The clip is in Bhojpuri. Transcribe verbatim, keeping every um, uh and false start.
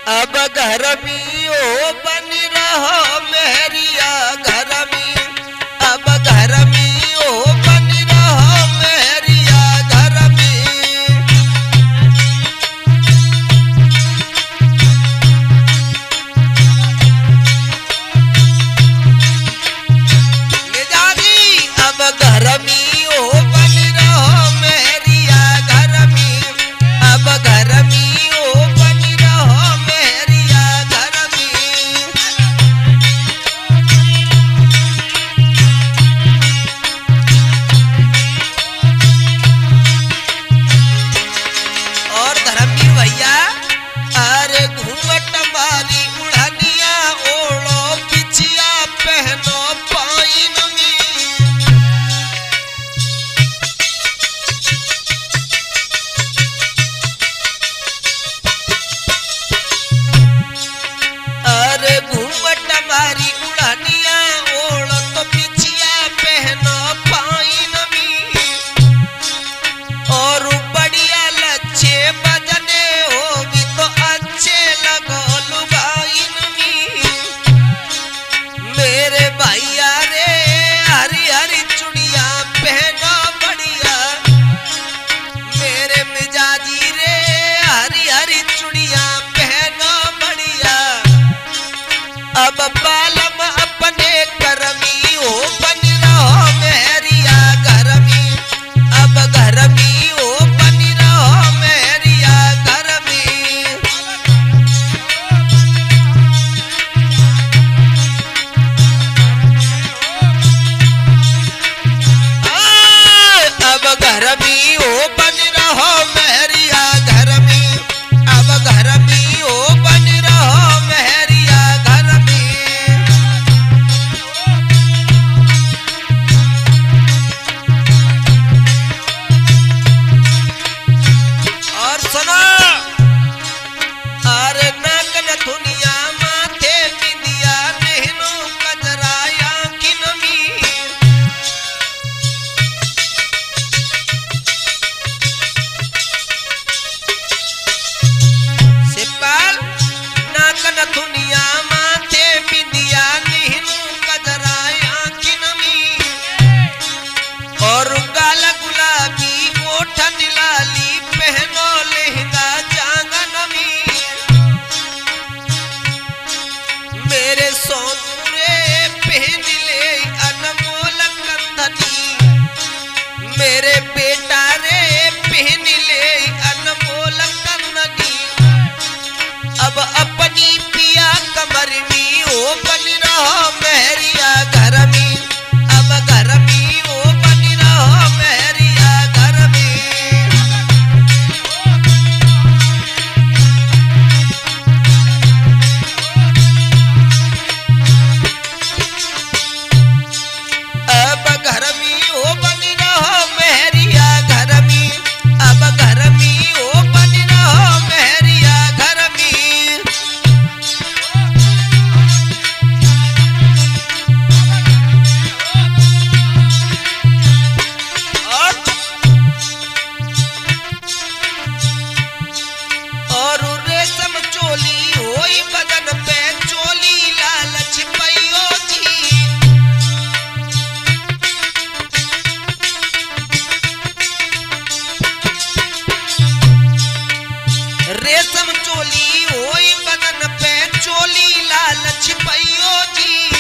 अब घर में ओ बनी रहो मेरिया घर में, अब घर में ओ बनी रहो मेरिया घर में। मिजाजी अब घर में ओ बनी रहो मेरिया घर में, अब घर में ओ बनी रहो मेरिया घर में। और धर्मवीर भैया अरे घूंघट मारी उड़निया ओढ़ो बिछिया पहनो पाइन में। अरे घूंघट मारी उड़निया ओढ़ो तो बिछिया पहनो पाइन में। और बढ़िया लच्छे बजने होगी तो अच्छे लगो लुगाइन में। मेरे भैया रे हरी हरी चूड़िया पहनो बढ़िया, मेरे मिजाजी रे हरी हरी चूड़िया पहनो बढ़िया। अब बालम अपने करमी हो बनी रहो मेरिया घर में, अब घर में ओ बनी रहो मेरिया घर में। आय, अब घर में ओ बनी रहो मेरिया घर में, अब घर में ओ बनी रहो मेरिया घर में। और सुनो अरे नाक नथुनिया माथे बिंदिया नैनो कजरा आँखिन में। सिपाल नाक नथुनिया माथे बिंदिया नैनो कजरा आँखिन में। और गाल गुलाबी ओठ नीलाली पहनो लहंगा जांगन में। मेरे सोनूरे पहन ले अनमोल कंधनी, मेरे बेटा रे पहन ले अनमोल कंधनी। अब अपनी पिया कमर में ओ बनी रहो मेरिया घर में, अब घर में ओ बनी रहो मेरिया घर में। अब घर में ओ बनी रहो मेरिया घर में, अब घर में ओ बनी रहो मेरिया घर में। और और रेशम चोली होई बदन पे चोली लाल छिपैयो जी। रेशम चोली होई बदन पे चोली लाल छिपैयो जी।